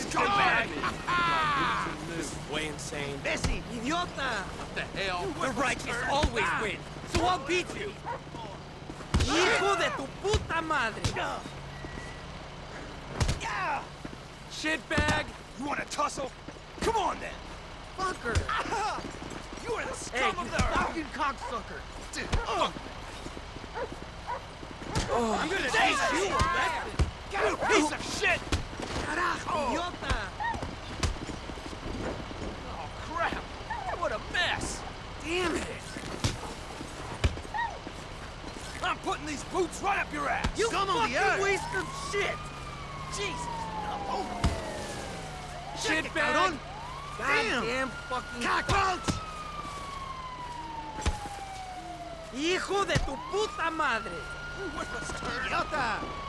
Scumbag! This is way insane. Bessie, idiota! What the hell? The righteous always win, so I'll beat you! Hijo de tu puta madre! Shitbag! You want to tussle? Come on then! Fucker! You are the Hey, scum you of the earth! fucking cocksucker! I'm gonna teach you a lesson! You piece of shit! Carajo, idiota! Oh, crap! What a mess! Damn it! I'm putting these boots right up your ass! You Scum of the fucking earth! waste of shit! Jesus! Shitbag! Goddamn fucking Cockroach! Hijo de tu puta madre! Worthless turd! Idiota!